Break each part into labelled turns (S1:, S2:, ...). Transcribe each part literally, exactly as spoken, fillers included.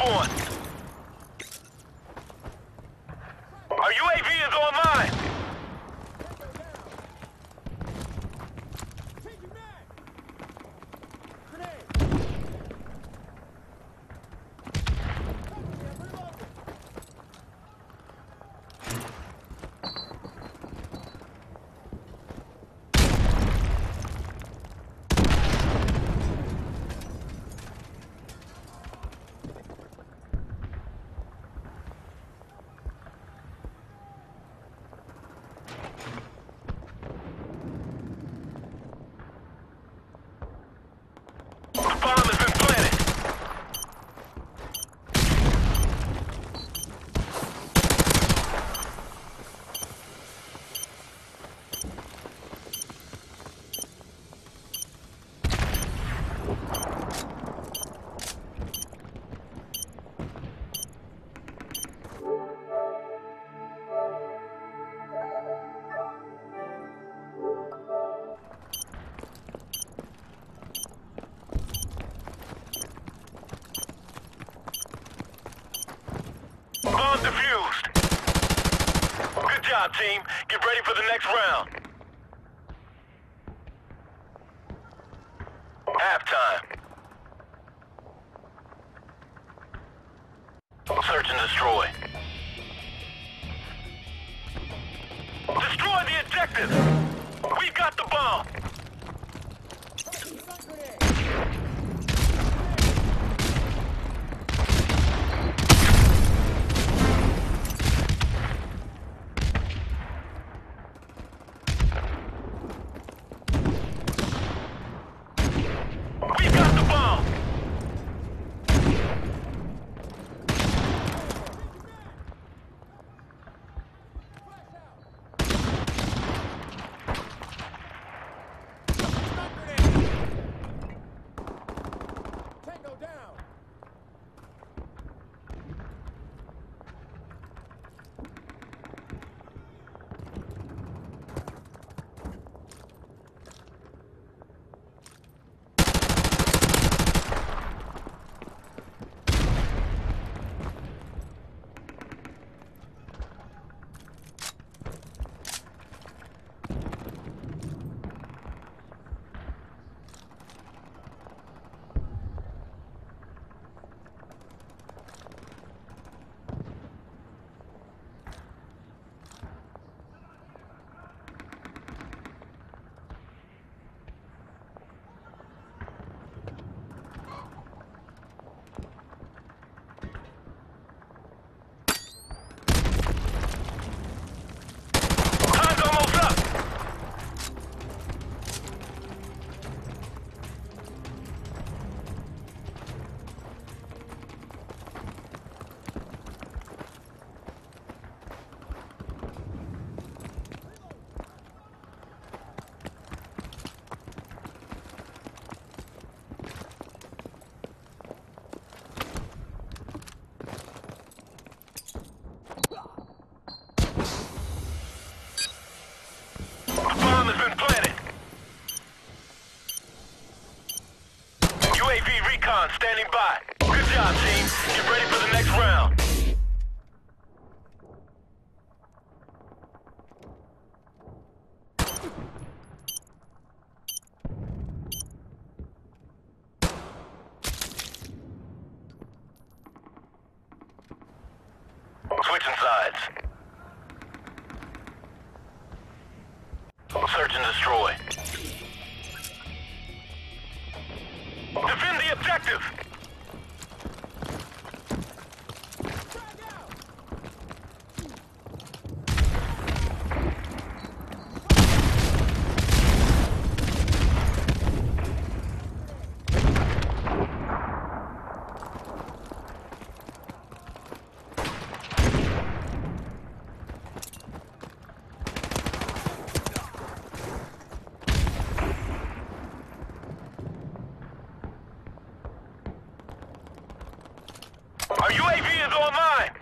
S1: spawn. Our U A V is online. Bomb defused. Good job, team. Get ready for the next round. Halftime. Search and destroy. Destroy the objective. We got the bomb. Standing by. Good job, team. Get ready for the next round. Switching sides. Search and destroy. Defend the objective! Our U A V is online!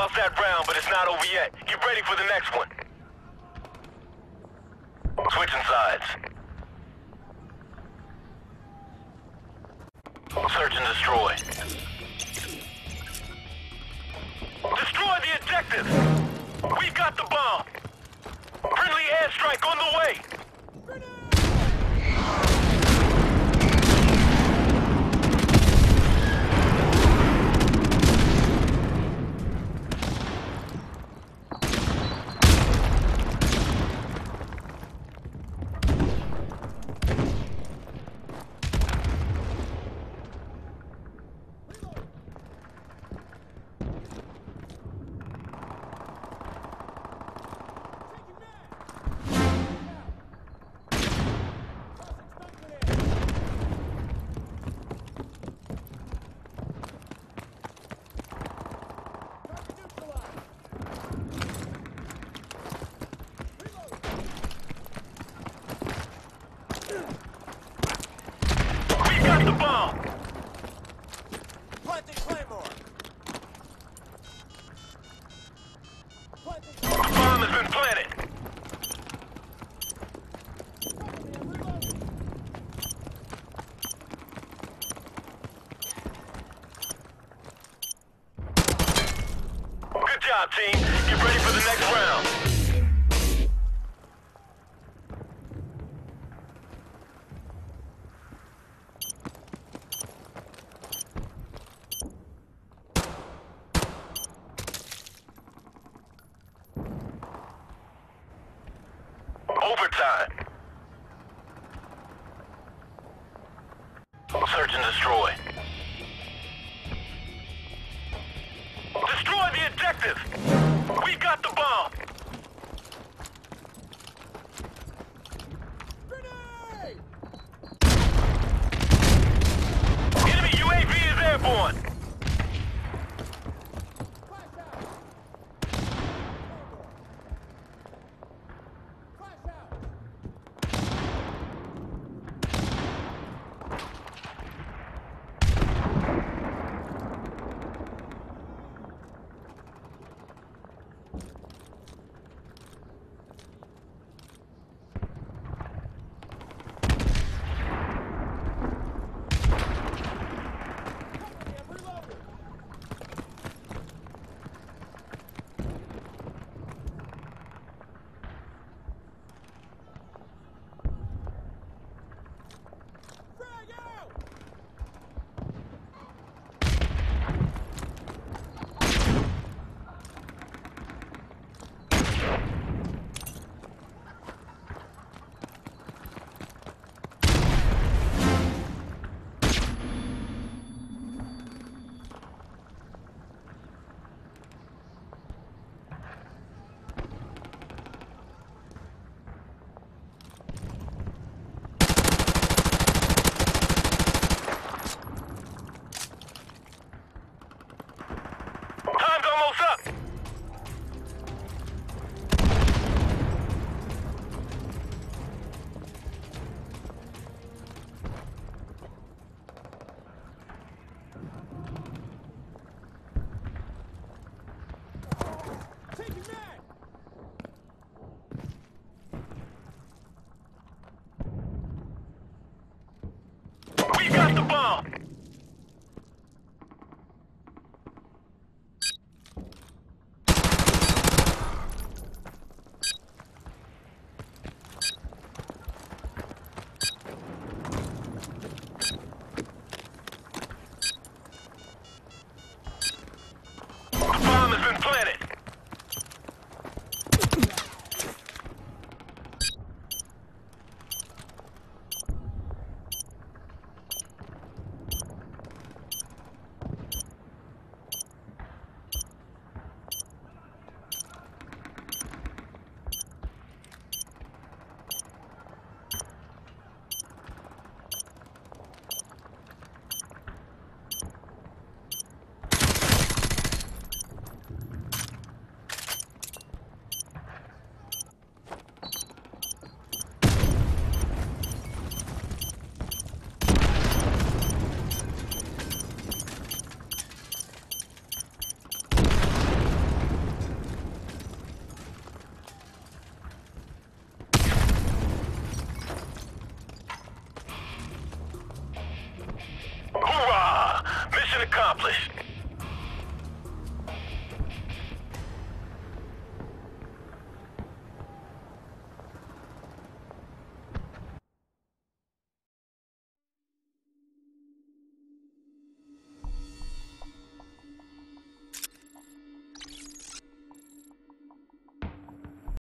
S1: lost that round, but it's not over yet. Get ready for the next one. Switching sides. Search and destroy. Destroy the objective! We got the bomb! Friendly airstrike on the way! The bomb!
S2: Planting Claymore! Planting
S1: The bomb has been planted! Good job, team. Get ready for the next round. Overtime. Search and destroy. Destroy the objective! We got the bomb!
S2: Grenade!
S1: Enemy U A V is airborne!
S2: Flash out! Flash out!
S1: We got the bomb! The bomb has been planted.